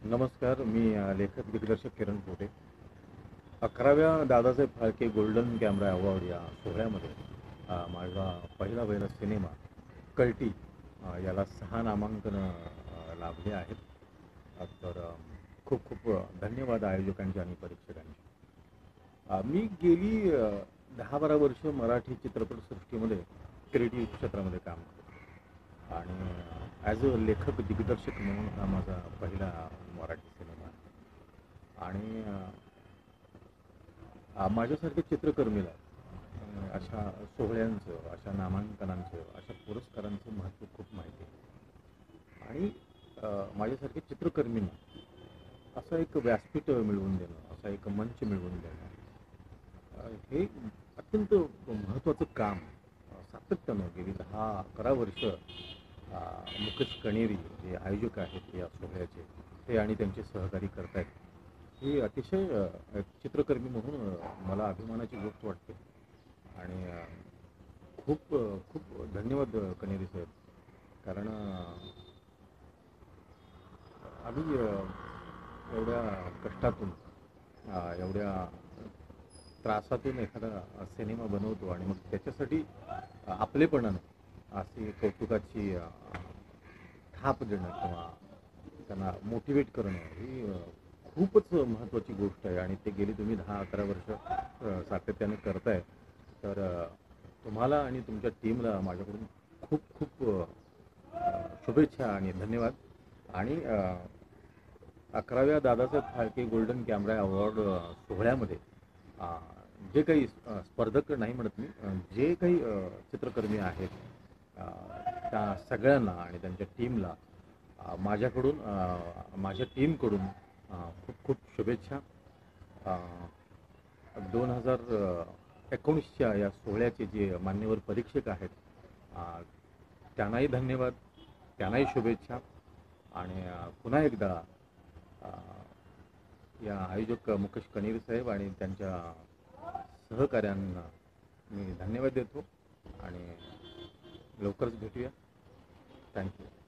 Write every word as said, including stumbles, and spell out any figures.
नमस्कार. मी अ, लेखक दिग्दर्शक किरण पोटे. अकराव्या Dadasaheb Phalke golden camera award या सोहळ्यामध्ये अ, माझा पहिला पहिला सिनेमा कल्टी अ, याला सहा नामांकनं अ, लाभले आहेत. अ, तर अ, खूप खूप अ, धन्यवाद आयोजकांचे आणि परीक्षकांचे. अ, मी गेली अ, दहा बारा वर्ष मराठी चित्रपटसृष्टीमध्ये क्रिएटिव्ह क्षेत्रामध्ये काम करतो आणि ॲज अ लेखक दिग्दर्शक म्हणून हा माझा पहिला मराठी सिनेमा आहे. आणि अ, माझ्यासारख्या चित्रकर्मीला अ, अशा सोहळ्यांचं, अशा नामांकनांचं, अशा पुरस्कारांचं महत्त्व खूप माहिती आहे. आणि अ, माझ्यासारख्या चित्रकर्मींना असं एक व्यासपीठ मिळवून देणं, असा एक मंच मिळवून देणं, अ, हे अत्यंत महत्त्वाचं काम अ, सातत्यानं गेली दहा अकरा वर्ष अ, मुकेश कणेरी जे आयोजक आहेत या सोहळ्याचे, ते आणि त्यांचे सहकारी करतायत. ही अतिशय अ, एक चित्रकर्मी म्हणून अ, मला अभिमानाची गोष्ट वाटते. आणि अ, खूप अ, खूप धन्यवाद अ, कणेरी साहेब. कारण अ, आम्ही अ, एवढ्या कष्टातून अ, एवढ्या त्रासातून एखादा सिनेमा बनवतो आणि मग त्याच्यासाठी अ, आपलेपणानं अशी कौतुकाची अ, थाप देणं किंवा त्यांना मोटिवेट करणं ही अ, खूपच महत्त्वाची गोष्ट आहे. आणि ते गेली तुम्ही दहा अकरा वर्ष अ, सातत्याने करताय. तर अ, तुम्हाला आणि तुमच्या टीमला माझ्याकडून खूप खूप अ, अ, शुभेच्छा आणि धन्यवाद. आणि अ, अकराव्या Dadasaheb Phalke golden camera award अ, सोहळ्यामध्ये अ, जे काही अ, स्पर्धक नाही म्हणत मी, अ, जे काही अ, चित्रकर्मी आहेत अ, त्या सगळ्यांना आणि त्यांच्या टीमला अ, माझ्याकडून अ, माझ्या टीमकडून अ, खूप खूप शुभेच्छा. अ, दोन हजार अ, एकोणीसच्या या सोहळ्याचे जे मान्यवर परीक्षक आहेत अ, त्यांनाही धन्यवाद, त्यांनाही शुभेच्छा. आणि अ, पुन्हा एकदा अ, या आयोजक मुकेश कणेरी साहेब आणि त्यांच्या सहकाऱ्यांना मी धन्यवाद देतो आणि लवकरच भेटूया. थँक्यू.